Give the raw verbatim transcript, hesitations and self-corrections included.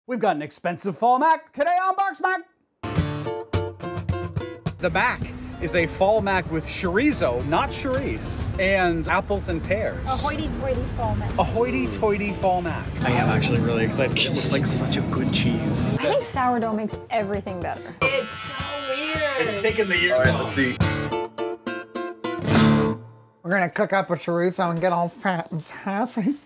We've got an expensive fall mac today on BoxMac. The mac is a fall mac with chorizo, not chorizo, and apples and pears. A hoity-toity fall mac. A hoity-toity fall mac. I am actually really excited. It looks like such a good cheese. I think sourdough makes everything better. It's so weird. It's taken the year. All right, let's see. We're gonna cook up a chorizo and get all fat and happy.